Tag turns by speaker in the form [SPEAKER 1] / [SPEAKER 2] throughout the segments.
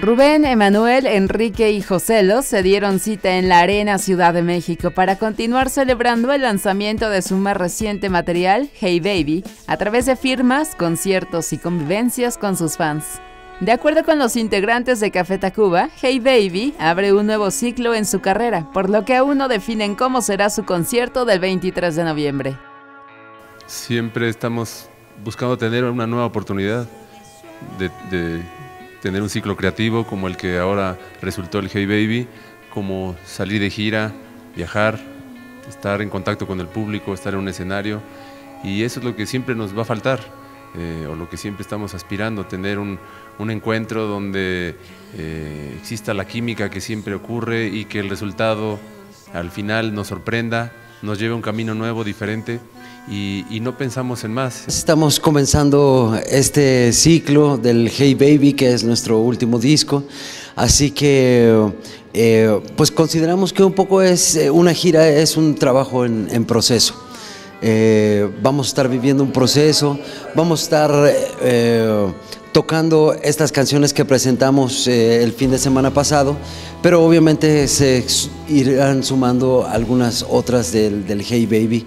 [SPEAKER 1] Rubén, Emanuel, Enrique y Joselo se dieron cita en la Arena Ciudad de México para continuar celebrando el lanzamiento de su más reciente material, Hey Baby, a través de firmas, conciertos y convivencias con sus fans. De acuerdo con los integrantes de Café Tacuba, Hey Baby abre un nuevo ciclo en su carrera, por lo que aún no definen cómo será su concierto del 23 de noviembre.
[SPEAKER 2] Siempre estamos buscando tener una nueva oportunidad de tener un ciclo creativo como el que ahora resultó el Hey Baby, como salir de gira, viajar, estar en contacto con el público, estar en un escenario, y eso es lo que siempre nos va a faltar, o lo que siempre estamos aspirando, tener un encuentro donde exista la química que siempre ocurre y que el resultado al final nos sorprenda, nos lleve a un camino nuevo, diferente. Y no pensamos en más.
[SPEAKER 3] Estamos comenzando este ciclo del Hey Baby, que es nuestro último disco, así que pues consideramos que un poco es una gira, es un trabajo en proceso. Vamos a estar viviendo un proceso, vamos a estar tocando estas canciones que presentamos el fin de semana pasado, pero obviamente se irán sumando algunas otras del Hey Baby.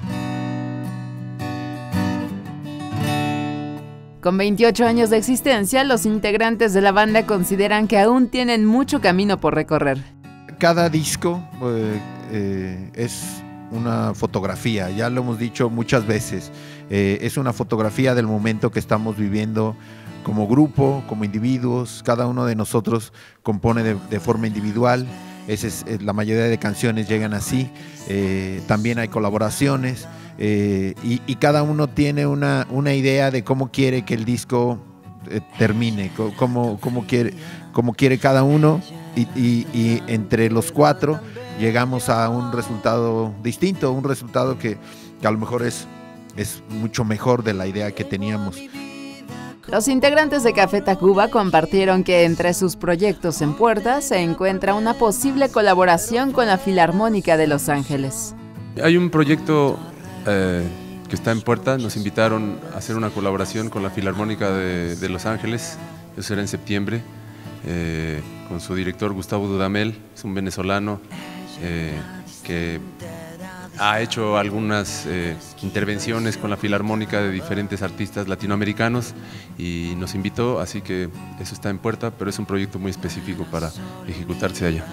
[SPEAKER 1] Con 28 años de existencia, los integrantes de la banda consideran que aún tienen mucho camino por recorrer.
[SPEAKER 4] Cada disco es una fotografía, ya lo hemos dicho muchas veces, es una fotografía del momento que estamos viviendo como grupo, como individuos. Cada uno de nosotros compone de forma individual, la mayoría de canciones llegan así, también hay colaboraciones. Y cada uno tiene una idea de cómo quiere que el disco termine, cómo quiere cada uno, y entre los cuatro llegamos a un resultado distinto, un resultado que a lo mejor es mucho mejor de la idea que teníamos.
[SPEAKER 1] Los integrantes de Café Tacuba compartieron que entre sus proyectos en puerta se encuentra una posible colaboración con la Filarmónica de Los Ángeles.
[SPEAKER 2] Hay un proyecto que está en puerta. Nos invitaron a hacer una colaboración con la Filarmónica de Los Ángeles, eso será en septiembre, con su director Gustavo Dudamel, es un venezolano que ha hecho algunas intervenciones con la Filarmónica de diferentes artistas latinoamericanos y nos invitó, así que eso está en puerta, pero es un proyecto muy específico para ejecutarse allá.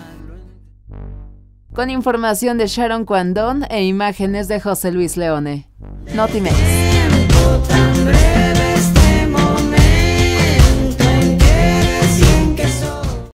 [SPEAKER 1] Con información de Sharon Cuandón e imágenes de José Luis Leone. Notimex.